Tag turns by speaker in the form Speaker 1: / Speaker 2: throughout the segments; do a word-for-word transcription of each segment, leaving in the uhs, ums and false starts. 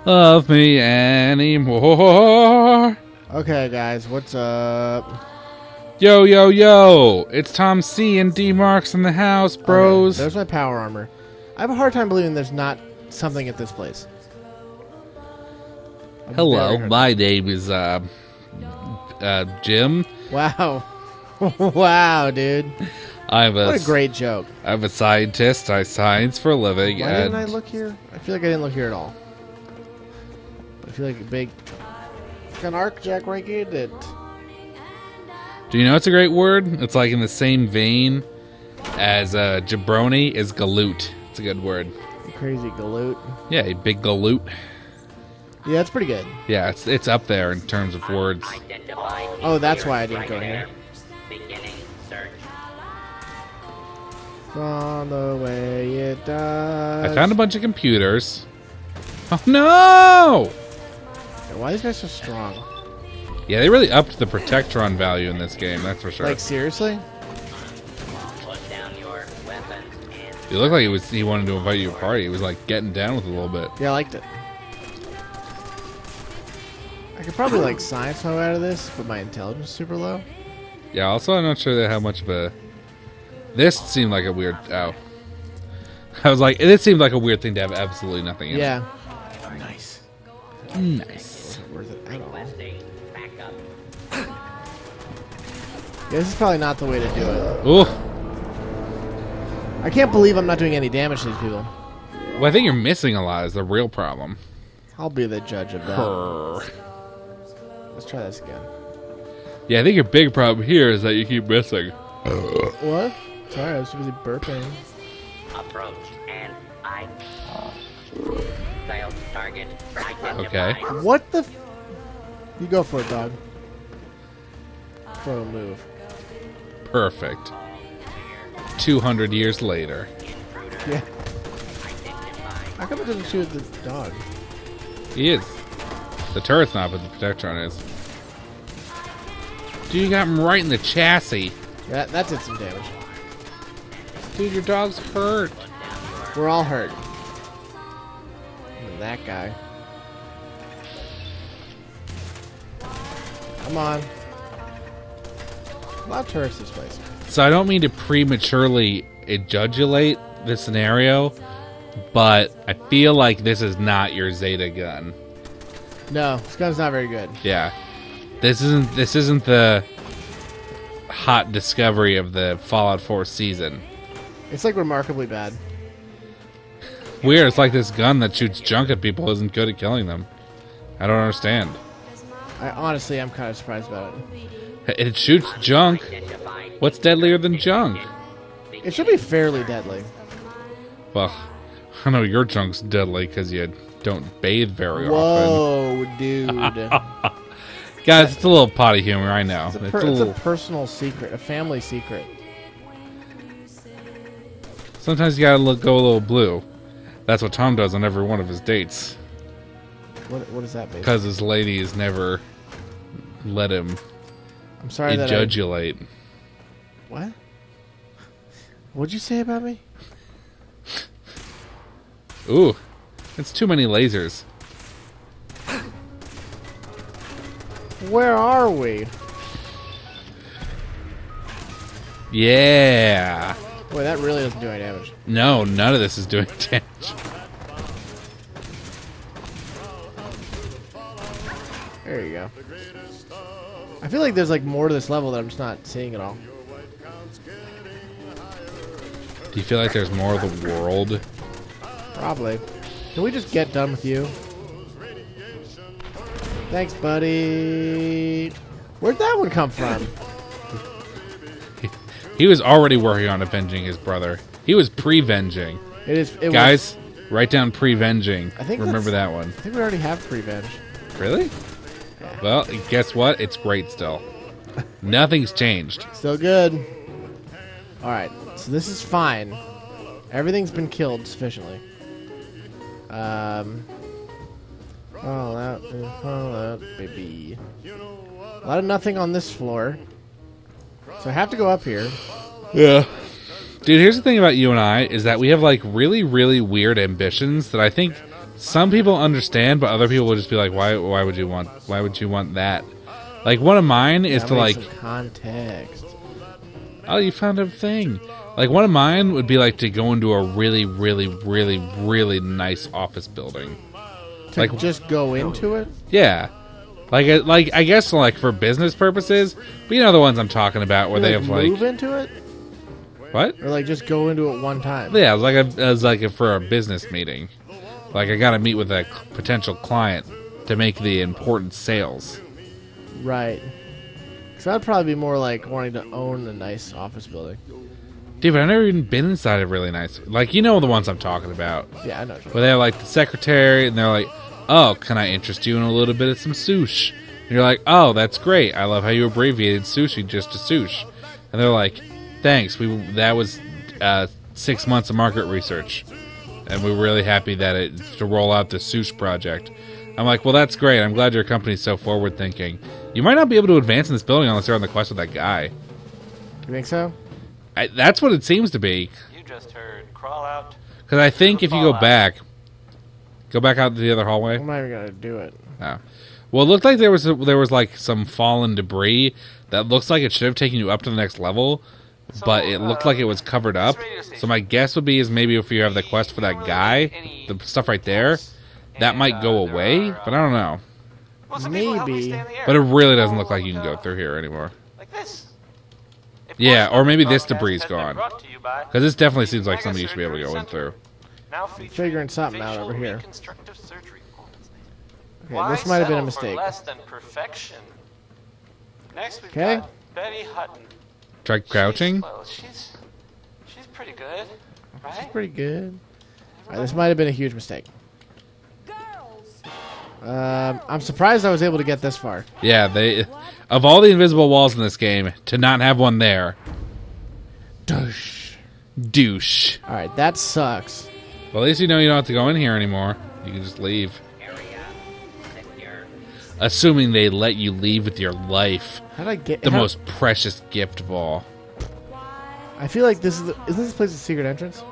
Speaker 1: love me anymore.
Speaker 2: Okay, guys, what's up?
Speaker 1: Yo, yo, yo! It's Tom C and D Marx in the house, bros.
Speaker 2: Okay, there's my power armor. I have a hard time believing there's not something at this place. A
Speaker 1: Hello,
Speaker 2: very
Speaker 1: my name is uh, uh, Jim.
Speaker 2: Wow, wow, dude!
Speaker 1: I'm a,
Speaker 2: What a great joke.
Speaker 1: I'm a scientist. I science for a living.
Speaker 2: Why
Speaker 1: and
Speaker 2: didn't I look here? I feel like I didn't look here at all. I feel like a big, like an arc jack right here. That
Speaker 1: Do you know it's a great word? It's like in the same vein as uh, jabroni is galoot. It's a good word.
Speaker 2: crazy galoot.
Speaker 1: Yeah, a big galoot.
Speaker 2: Yeah, it's pretty good.
Speaker 1: Yeah, it's it's up there in terms of words.
Speaker 2: Oh, that's why I didn't go here. On the way it does.
Speaker 1: I found a bunch of computers. Oh no!
Speaker 2: Why are these guys so strong?
Speaker 1: Yeah, they really upped the Protectron value in this game, that's for sure.
Speaker 2: Like, seriously?
Speaker 1: It looked like he was he wanted to invite you to a party. He was like getting down with it a little bit.
Speaker 2: Yeah, I liked it. I could probably like science my way out of this, but my intelligence is super low.
Speaker 1: Yeah, also I'm not sure that how much of a this seemed like a weird oh. I was like it seemed like a weird thing to have absolutely nothing in
Speaker 2: Yeah.
Speaker 1: it.
Speaker 2: Nice.
Speaker 1: Nice.
Speaker 2: Wasn't worth it at all. Yeah, this is probably not the way to do it.
Speaker 1: Ooh.
Speaker 2: I can't believe I'm not doing any damage to these people.
Speaker 1: Well, I think you're missing a lot is the real problem.
Speaker 2: I'll be the judge of that.
Speaker 1: Purr.
Speaker 2: Let's try this again.
Speaker 1: Yeah, I think your big problem here is that you keep missing.
Speaker 2: What? Sorry, I was too busy burping.
Speaker 3: Approach and I failed target.
Speaker 1: Okay.
Speaker 2: What the f- You go for it, dog. Pro move.
Speaker 1: Perfect. Two hundred years later.
Speaker 2: Yeah. How come it doesn't shoot the dog?
Speaker 1: He is. The turret's not, but the Protectron is. Dude, you got him right in the chassis.
Speaker 2: Yeah, that did some damage.
Speaker 1: Dude, your dog's hurt.
Speaker 2: We're all hurt. And that guy. Come on. A lot of tourists this place.
Speaker 1: So I don't mean to prematurely adjudulate the scenario, but I feel like this is not your Zeta gun.
Speaker 2: No, this gun's not very good.
Speaker 1: Yeah. This isn't this isn't the hot discovery of the Fallout four season.
Speaker 2: It's like remarkably bad.
Speaker 1: Weird, it's like this gun that shoots junk at people isn't good at killing them. I don't understand.
Speaker 2: I honestly, I'm kind of surprised about it.
Speaker 1: It shoots junk. What's deadlier than junk?
Speaker 2: It should be fairly deadly.
Speaker 1: Well, I know your junk's deadly because you don't bathe very often.
Speaker 2: Whoa, dude.
Speaker 1: Guys, it's a little potty humor, I know.
Speaker 2: It's a,
Speaker 1: It's
Speaker 2: per-
Speaker 1: a
Speaker 2: it's
Speaker 1: little,
Speaker 2: a personal secret, a family secret.
Speaker 1: sometimes you gotta look, go a little blue. That's what Tom does on every one of his dates.
Speaker 2: What What is that, basically?
Speaker 1: Because his ladies never let him
Speaker 2: I'm sorry that I...
Speaker 1: adjudulate.
Speaker 2: What? What'd you say about me?
Speaker 1: Ooh, it's too many lasers.
Speaker 2: Where are we?
Speaker 1: Yeah.
Speaker 2: Boy, that really doesn't do any damage.
Speaker 1: No, none of this is doing damage.
Speaker 2: There you go. I feel like there's like more to this level that I'm just not seeing at all.
Speaker 1: Do you feel like there's more of the world?
Speaker 2: Probably. Can we just get done with you? Thanks, buddy. Where'd that one come from?
Speaker 1: He was already working on avenging his brother. He was pre-venging.
Speaker 2: It is, it
Speaker 1: Guys, write down pre-venging.
Speaker 2: I think
Speaker 1: Remember
Speaker 2: that's-
Speaker 1: that one.
Speaker 2: Was, I think we already have prevenge.
Speaker 1: Really?
Speaker 2: Yeah.
Speaker 1: Well, guess what? It's great still. Nothing's changed.
Speaker 2: Still good. Alright, so this is fine. Everything's been killed sufficiently. Um, fall out, fall out, baby. A lot of nothing on this floor. So I have to go up here.
Speaker 1: Yeah. Dude, here's the thing about you and I, is that we have, like, really, really weird ambitions that I think some people understand, but other people will just be like, why why would you want why would you want that? Like, one of mine is
Speaker 2: That
Speaker 1: to,
Speaker 2: makes
Speaker 1: like,
Speaker 2: some context.
Speaker 1: oh, you found a thing. Like, one of mine would be, like, to go into a really, really, really, really nice office building.
Speaker 2: To
Speaker 1: Like,
Speaker 2: just go into it?
Speaker 1: yeah. Like, uh, like I guess, like, for business purposes, but you know the ones I'm talking about where
Speaker 2: You,
Speaker 1: they
Speaker 2: like,
Speaker 1: have, like...
Speaker 2: move into it?
Speaker 1: What?
Speaker 2: Or, like, just go into it one time?
Speaker 1: Yeah, it was like a, it was like a, for a business meeting. Like, I gotta meet with a c- potential client to make the important sales.
Speaker 2: Right. Because that would probably be more like wanting to own a nice office building.
Speaker 1: Dude, but I've never even been inside a really nice... Like, you know the ones I'm talking about.
Speaker 2: Yeah, I know.
Speaker 1: Where they have, like, the secretary, and they're like, oh, can I interest you in a little bit of some sushi? And you're like, oh, that's great. I love how you abbreviated sushi just to sushi. And they're like, thanks. We That was uh, six months of market research. And we're really happy that it to roll out the sushi project. I'm like, well, that's great. I'm glad your company's so forward-thinking. You might not be able to advance in this building unless you're on the quest with that guy.
Speaker 2: You think so?
Speaker 1: I, that's what it seems to be.
Speaker 4: You just heard crawl out.
Speaker 1: Because I think if you go back... Go back out to the other hallway.
Speaker 2: I'm not even going to do it.
Speaker 1: Oh. Well, it looked like there was a, there was like some fallen debris that looks like it should have taken you up to the next level,
Speaker 4: So,
Speaker 1: but it looked
Speaker 4: uh,
Speaker 1: like it was covered up. So my guess would be is maybe if you have the quest for that guy, the stuff right there, that might go away, but I don't know.
Speaker 4: Well, some people help me
Speaker 2: Maybe.
Speaker 4: stay in the air.
Speaker 1: But it really doesn't look like you can go through here anymore.
Speaker 4: Like this. If
Speaker 1: Yeah,
Speaker 4: possible,
Speaker 1: or maybe this
Speaker 4: broadcast
Speaker 1: debris is
Speaker 4: has been
Speaker 1: gone.
Speaker 4: brought to you by
Speaker 1: Because this definitely seems like
Speaker 4: Mega
Speaker 1: something you should be able to
Speaker 4: Surgery
Speaker 1: go in
Speaker 4: Center.
Speaker 1: through.
Speaker 4: Now featuring
Speaker 2: Figuring something out
Speaker 4: facial
Speaker 2: over here.
Speaker 4: reconstructive surgery.
Speaker 2: Okay,
Speaker 4: Why
Speaker 2: this might have been a
Speaker 4: settle for
Speaker 2: mistake.
Speaker 4: less than perfection? Next we've
Speaker 2: Okay.
Speaker 4: got Betty Hutton.
Speaker 1: Try crouching.
Speaker 4: She's, well, she's, she's pretty good, right?
Speaker 2: Pretty good. Alright, this might have been a huge mistake. Um, I'm surprised I was able to get this far.
Speaker 1: Yeah, they of all the invisible walls in this game, to not have one there,
Speaker 2: Douche.
Speaker 1: douche.
Speaker 2: Alright, that sucks.
Speaker 1: Well, at least you know you don't have to go in here anymore. You can just leave.
Speaker 3: Area sector.
Speaker 1: Assuming they let you leave with your life.
Speaker 2: How did I get
Speaker 1: The
Speaker 2: how-
Speaker 1: most precious gift of all.
Speaker 2: I feel like this is the, isn't this place a secret entrance?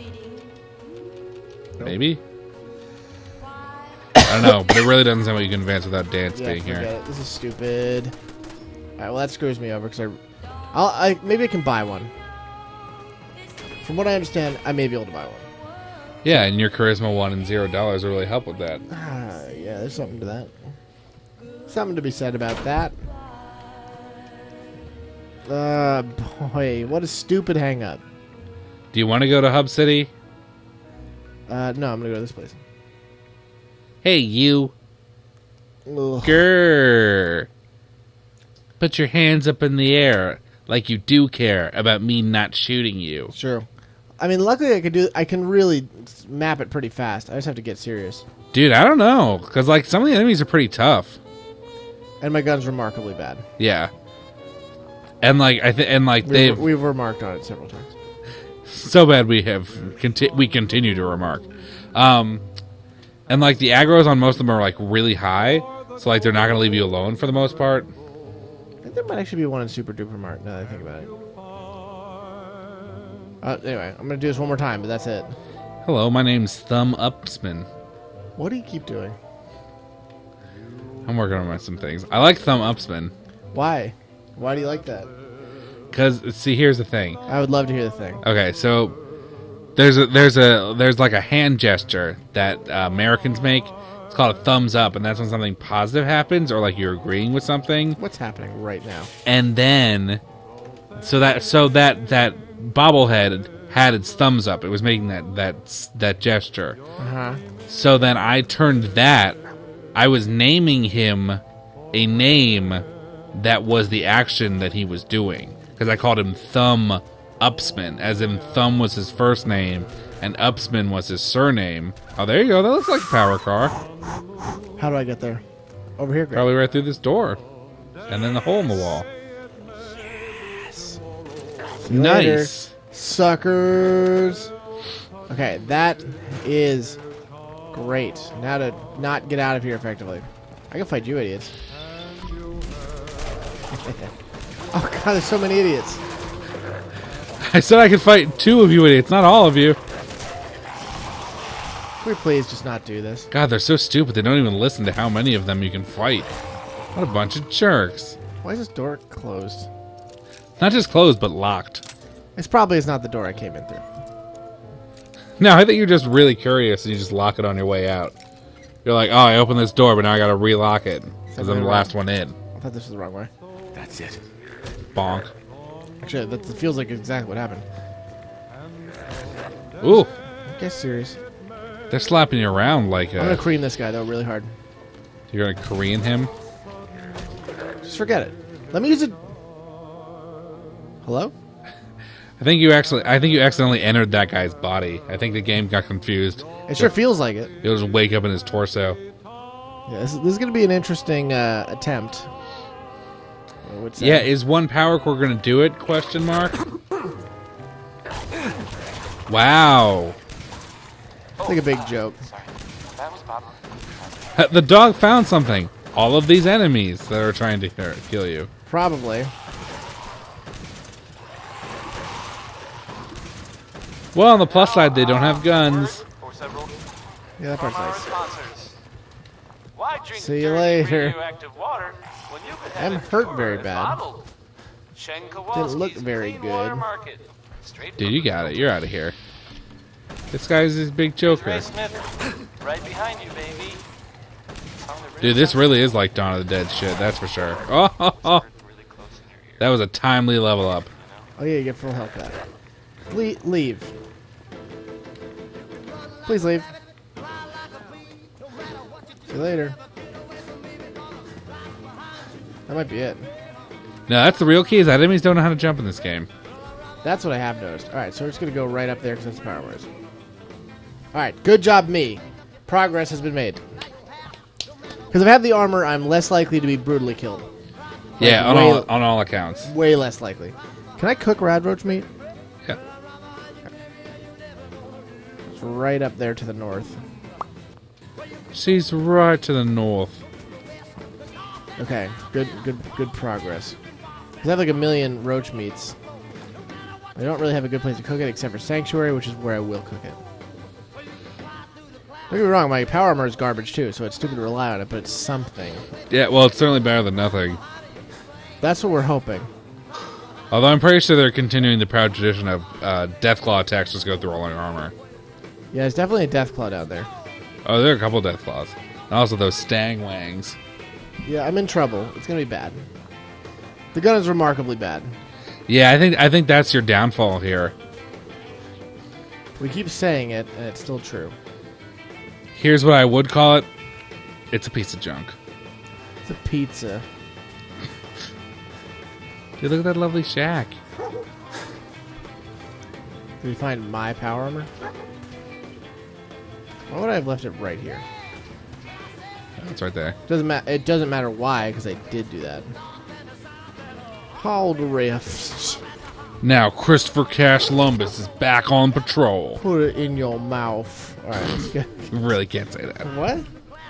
Speaker 1: Maybe? I don't know, but it really doesn't sound like you can advance without dance
Speaker 2: Yeah,
Speaker 1: being
Speaker 2: forget
Speaker 1: here.
Speaker 2: it. This is stupid. Alright, well that screws me over because I, I'll, I maybe I can buy one. From what I understand, I may be able to buy one.
Speaker 1: Yeah, and your charisma one and zero dollars will really help with that.
Speaker 2: Ah, yeah, there's something to that. Something to be said about that. Uh, boy, what a stupid hang up.
Speaker 1: Do you want to go to Hub City?
Speaker 2: Uh, no, I'm gonna go to this place.
Speaker 1: Hey, you.
Speaker 2: Ugh.
Speaker 1: Grrr. Put your hands up in the air like you do care about me not shooting you.
Speaker 2: Sure. I mean, luckily I can do. I can really map it pretty fast. I just have to get serious.
Speaker 1: Dude, I don't know. Because, like, some of the enemies are pretty tough.
Speaker 2: And my gun's remarkably bad.
Speaker 1: Yeah. And, like, I think, and, like,
Speaker 2: We've,
Speaker 1: they've...
Speaker 2: we've remarked on it several times.
Speaker 1: So bad we have conti- we continue to remark. Um, and like the aggros on most of them are like really high, so like they're not gonna leave you alone for the most part.
Speaker 2: I think there might actually be one in Super Duper Mart now that I think about it. Uh, anyway, I'm gonna do this one more time, but that's it.
Speaker 1: Hello, my name's Thumb Upsman.
Speaker 2: What do you keep doing?
Speaker 1: I'm working on my, some things. I like Thumb Upsman
Speaker 2: Why? Why do you like that?
Speaker 1: because see, here's the thing.
Speaker 2: I would love to hear the thing.
Speaker 1: Okay, so there's a there's a there's like a hand gesture that uh, Americans make. It's called a thumbs up, and that's when something positive happens or like you're agreeing with something.
Speaker 2: What's happening right now?
Speaker 1: And then so that so that that bobblehead had its thumbs up. It was making that that that gesture.
Speaker 2: Uh huh.
Speaker 1: So then I turned that. I was naming him a name that was the action that he was doing. Because I called him Thumb Upsman, as in Thumb was his first name and Upsman was his surname. Oh, there you go. That looks like a power car.
Speaker 2: How do I get there? Over here, Greg.
Speaker 1: Probably right through this door. And then the hole in the wall.
Speaker 2: See you later,
Speaker 1: Nice.
Speaker 2: suckers. Okay, that is great. Now to not get out of here effectively. I can fight you idiots. Oh god, there's so many idiots.
Speaker 1: I said I could fight two of you idiots, not all of you.
Speaker 2: Can we please just not do this?
Speaker 1: God, they're so stupid. They don't even listen to how many of them you can fight. What a bunch of jerks.
Speaker 2: Why is this door closed?
Speaker 1: Not just closed, but locked.
Speaker 2: It's probably is not the door I came in through.
Speaker 1: No, I think you're just really curious and you just lock it on your way out. You're like, oh, I opened this door, but now I gotta relock it because I'm the last one in.
Speaker 2: I thought this was the wrong way.
Speaker 5: That's it.
Speaker 1: Bonk.
Speaker 2: Actually, that feels like exactly what happened.
Speaker 1: Ooh,
Speaker 2: Get serious.
Speaker 1: they're slapping you around like
Speaker 2: I'm gonna
Speaker 1: a...
Speaker 2: cream this guy though really hard.
Speaker 1: You're gonna Korean him?
Speaker 2: Just forget it. Let me use it. Hello?
Speaker 1: I think you actually, I think you accidentally entered that guy's body. I think the game got confused.
Speaker 2: It sure feels like it.
Speaker 1: You'll just wake up in his torso.
Speaker 2: Yeah, this, this is going to be an interesting uh, attempt. I would say.
Speaker 1: Yeah, is one power core gonna do it? Question mark. Wow.
Speaker 2: It's like a big joke.
Speaker 4: Sorry. That was Bob.
Speaker 1: The dog found something. All of these enemies that are trying to hurt, kill you.
Speaker 2: Probably.
Speaker 1: Well, on the plus side, they don't have guns.
Speaker 4: For several
Speaker 2: Yeah, that part's
Speaker 4: from our
Speaker 2: nice.
Speaker 4: sponsors. Why drink
Speaker 2: See you
Speaker 4: dirty
Speaker 2: later.
Speaker 4: radioactive water when you could have
Speaker 2: I'm
Speaker 4: it
Speaker 2: hurt
Speaker 4: pure
Speaker 2: very
Speaker 4: and
Speaker 2: bad.
Speaker 4: bottled? Shen
Speaker 2: Didn't
Speaker 4: Kowalski's
Speaker 2: look very
Speaker 4: Clean Water
Speaker 2: good.
Speaker 4: Market. Straight
Speaker 1: Dude,
Speaker 4: from
Speaker 1: you
Speaker 4: the
Speaker 1: got it.
Speaker 4: filter.
Speaker 1: You're out of here. This guy's this big joker.
Speaker 4: Ray Smith, right behind you, baby. Found the
Speaker 1: Dude, this really is like Dawn of the Dead shit. That's for sure. Oh, ho, ho.
Speaker 4: really close in your ear.
Speaker 1: That was a timely level up.
Speaker 2: Oh yeah, you get full health back. Le- leave. Please leave. See you later. That might be it.
Speaker 1: No, that's the real key. Is that enemies don't know how to jump in this game.
Speaker 2: That's what I have noticed. All right, so we're just gonna go right up there because that's the power wars. All right, good job, me. Progress has been made. Because if I have the armor, I'm less likely to be brutally killed.
Speaker 1: Yeah, on
Speaker 2: way-
Speaker 1: all on all accounts.
Speaker 2: Way less likely. Can I cook radroach meat?
Speaker 1: Yeah.
Speaker 2: It's right up there to the north.
Speaker 1: She's right to the north.
Speaker 2: Okay, good, good, good progress. 'Cause I have like a million roach meats. I don't really have a good place to cook it except for Sanctuary, which is where I will cook it. Don't get me wrong, my power armor is garbage too, so it's stupid to rely on it, but it's something.
Speaker 1: Yeah, well, it's certainly better than nothing.
Speaker 2: That's what we're hoping.
Speaker 1: Although I'm pretty sure they're continuing the proud tradition of uh, Deathclaw attacks just go through all your armor.
Speaker 2: Yeah, there's definitely a Deathclaw down there.
Speaker 1: Oh, there are a couple Deathclaws. And also those Stang Wangs.
Speaker 2: Yeah, I'm in trouble. It's gonna be bad. The gun is remarkably bad.
Speaker 1: Yeah, I think I think that's your downfall here.
Speaker 2: We keep saying it, and it's still true.
Speaker 1: Here's what I would call it. It's a piece of junk.
Speaker 2: It's a pizza.
Speaker 1: Dude, look at that lovely shack.
Speaker 2: Did we find my power armor? Why would I have left it right here?
Speaker 1: It's right there.
Speaker 2: Doesn't matter. It doesn't matter why, because I did do that. Hold rifts.
Speaker 1: Now, Christopher Cash Lumbus is back on patrol.
Speaker 2: Put it in your mouth. All right, let's go.
Speaker 1: You really can't say that.
Speaker 2: What?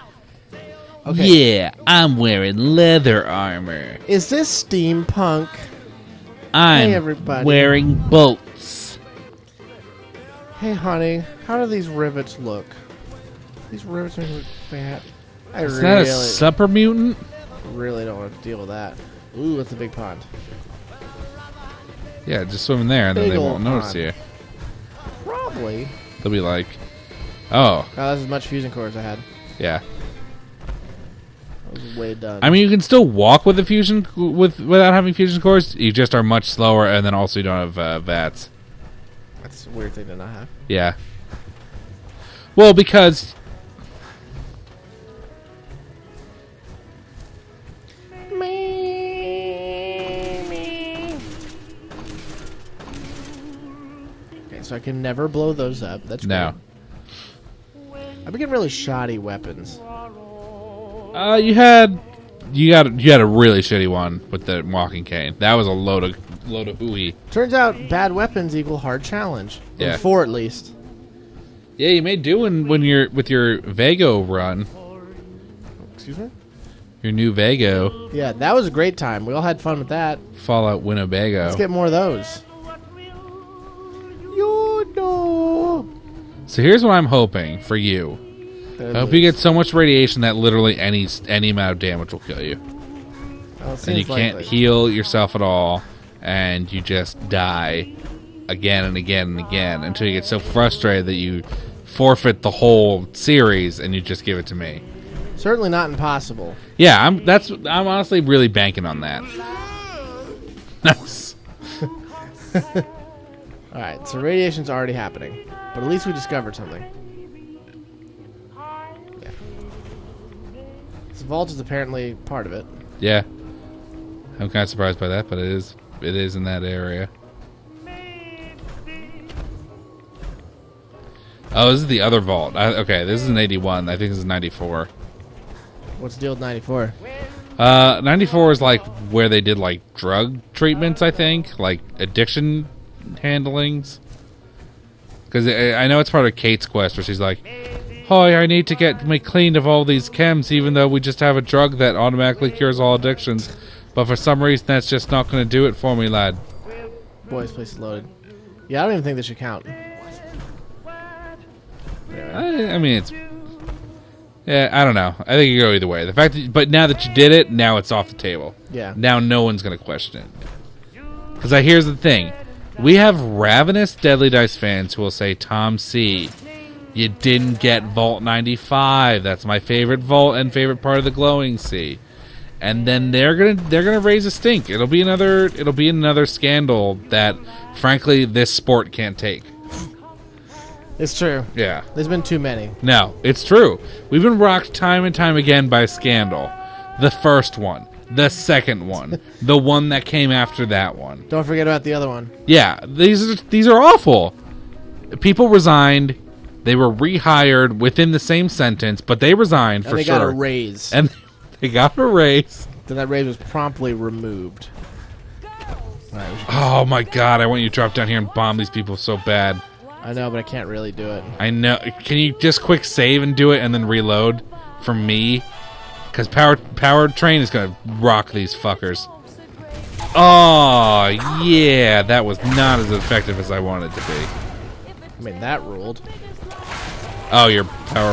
Speaker 1: Yeah, I'm wearing leather armor.
Speaker 2: Is this steampunk?
Speaker 1: I'm
Speaker 2: Hey, everybody.
Speaker 1: wearing bolts.
Speaker 2: Hey, honey, how do these rivets look? These rivets make me look fat. I
Speaker 1: Is
Speaker 2: really,
Speaker 1: that a supper mutant?
Speaker 2: really don't want to deal with that. Ooh, that's a big pond.
Speaker 1: Yeah, just swim in there and then
Speaker 2: Big
Speaker 1: they
Speaker 2: ol'
Speaker 1: won't notice
Speaker 2: pond.
Speaker 1: you.
Speaker 2: Probably.
Speaker 1: They'll be like, oh,
Speaker 2: Oh, that's as much fusion cores I had.
Speaker 1: yeah.
Speaker 2: That was way done.
Speaker 1: I mean, you can still walk with the fusion with without having fusion cores. You just are much slower, and then also you don't have uh, V A Ts.
Speaker 2: That's a weird thing to not have.
Speaker 1: Yeah. Well, because
Speaker 2: Okay, so I can never blow those up. That's
Speaker 1: no.
Speaker 2: great. I've been getting really shoddy weapons.
Speaker 1: Uh, you had you got you had a really shitty one with the walking cane. That was a load of load of hooey.
Speaker 2: Turns out bad weapons equal hard challenge.
Speaker 1: Yeah.
Speaker 2: In four at least.
Speaker 1: Yeah, you may do when when you're with your Vago run,
Speaker 2: Excuse me?
Speaker 1: your new Vago
Speaker 2: Yeah, that was a great time. We all had fun with that.
Speaker 1: Fallout Winnebago.
Speaker 2: Let's get more of those. You know.
Speaker 1: So here's what I'm hoping for you. I hope you get so much radiation that literally any any amount of damage will kill you.
Speaker 2: Well, it
Speaker 1: And you
Speaker 2: seems
Speaker 1: can't
Speaker 2: likely.
Speaker 1: heal yourself at all, and you just die again and again and again until you get so frustrated that you forfeit the whole series and you just give it to me.
Speaker 2: Certainly not impossible.
Speaker 1: Yeah, I'm that's I'm honestly really banking on that. Nice.
Speaker 2: Alright, so radiation's already happening. But at least we discovered something. Yeah. This vault is apparently part of it.
Speaker 1: Yeah. I'm kind of surprised by that, but it is it is in that area. Oh, this is the other vault. I, okay, this is an eighty-one. I think this is ninety-four.
Speaker 2: What's the deal with ninety-four?
Speaker 1: Uh, ninety-four is like where they did like drug treatments, I think, like addiction handlings. Because I know it's part of Kate's quest where she's like, "Hi, I need to get me cleaned of all these chems, even though we just have a drug that automatically cures all addictions. But for some reason, that's just not going to do it for me, lad."
Speaker 2: Boy, this place is loaded. Yeah, I don't even think this should count. Anyway.
Speaker 1: I, I mean, it's yeah. I don't know. I think you go either way. The fact, that, but now that you did it, now it's off the table.
Speaker 2: Yeah.
Speaker 1: Now no one's going to question it. Because here's the thing: we have ravenous Deadly Dice fans who will say, "Tom C, you didn't get Vault ninety-five. That's my favorite vault and favorite part of the Glowing Sea." And then they're gonna they're gonna raise a stink. It'll be another it'll be another scandal that, frankly, this sport can't take.
Speaker 2: It's true.
Speaker 1: Yeah.
Speaker 2: There's been too many.
Speaker 1: No, it's true. We've been rocked time and time again by scandal. The first one, the second one, the one that came after that one.
Speaker 2: Don't forget about the other one.
Speaker 1: Yeah, these are these are awful. People resigned. They were rehired within the same sentence, but they resigned
Speaker 2: And
Speaker 1: for
Speaker 2: they
Speaker 1: sure.
Speaker 2: got a raise.
Speaker 1: And they got a raise.
Speaker 2: Then that raise was promptly removed. Alright, we should-
Speaker 1: Oh my god, I want you to drop down here and bomb these people so bad.
Speaker 2: I know, but I can't really do it.
Speaker 1: I know. Can you just quick save and do it and then reload for me? Because power power train is gonna rock these fuckers. Oh yeah, that was not as effective as I wanted it to be.
Speaker 2: I mean, that ruled.
Speaker 1: Oh, your power.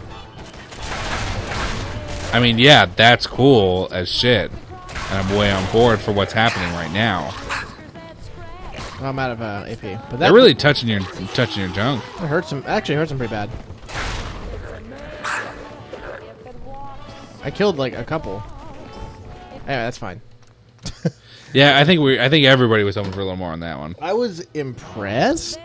Speaker 1: I mean, yeah, that's cool as shit. And I'm way on board for what's happening right now.
Speaker 2: I'm out of uh, A P. But that
Speaker 1: They're really touching your touching your junk.
Speaker 2: It hurts him. Actually, it hurts him pretty bad. I killed like a couple. Anyway, that's fine.
Speaker 1: Yeah, I think we. I think everybody was hoping for a little more on that one.
Speaker 2: I was impressed.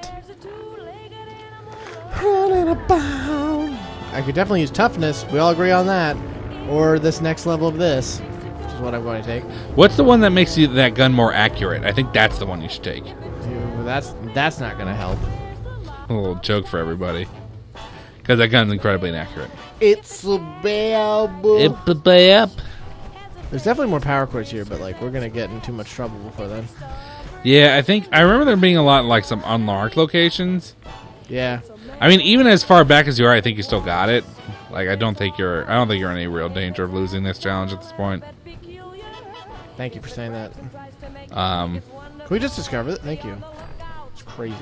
Speaker 2: Running about. I could definitely use toughness. We all agree on that. Or this next level of this, which is what I'm going to take.
Speaker 1: What's the one that makes you that gun more accurate? I think that's the one you should take.
Speaker 2: Ew, That's that's not going to help.
Speaker 1: A little joke for everybody, because that gun's incredibly inaccurate.
Speaker 2: It's a babu.
Speaker 1: Yep.
Speaker 2: There's definitely more power chords here, but like we're gonna get in too much trouble before then.
Speaker 1: Yeah, I think I remember there being a lot like some unlocked locations.
Speaker 2: Yeah.
Speaker 1: I mean, even as far back as you are, I think you still got it. Like, I don't think you're. I don't think you're in any real danger of losing this challenge at this point.
Speaker 2: Thank you for saying that.
Speaker 1: Um,
Speaker 2: Can we just discover it? Thank you. It's crazy.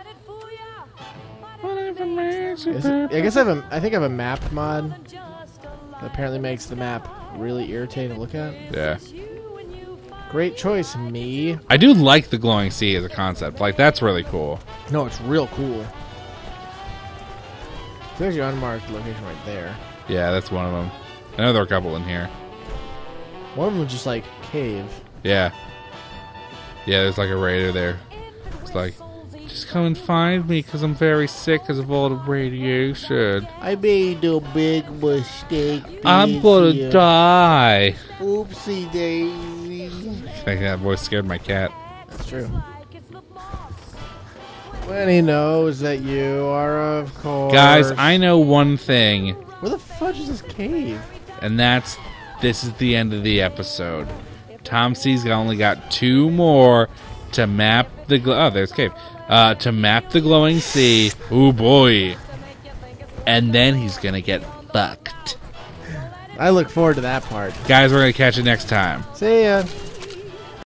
Speaker 2: Is it, I guess I have a. I think I have a map mod that apparently makes the map really irritating to look at.
Speaker 1: yeah,
Speaker 2: Great choice, me.
Speaker 1: I do like the glowing sea as a concept. Like, that's really cool.
Speaker 2: No, it's real cool. There's your unmarked location right there.
Speaker 1: Yeah, that's one of them. I know there are a couple in here.
Speaker 2: One of them was just like cave.
Speaker 1: Yeah, yeah. There's like a raider there. It's like, just come and find me because I'm very sick because of all the radiation.
Speaker 2: I made a big mistake.
Speaker 1: I'm gonna
Speaker 2: Vidya.
Speaker 1: die.
Speaker 2: Oopsie daisy.
Speaker 1: I think that voice scared my cat.
Speaker 2: That's true. When he knows that you are, of course.
Speaker 1: Guys, I know one thing,
Speaker 2: Where the fudge is this cave?
Speaker 1: and that's this is the end of the episode. Tom C's only got two more to map the gl- oh, there's cave. Uh, to map the glowing sea. Ooh boy, and then he's gonna get fucked.
Speaker 2: I look forward to that part.
Speaker 1: Guys, we're gonna catch you next time.
Speaker 2: See ya.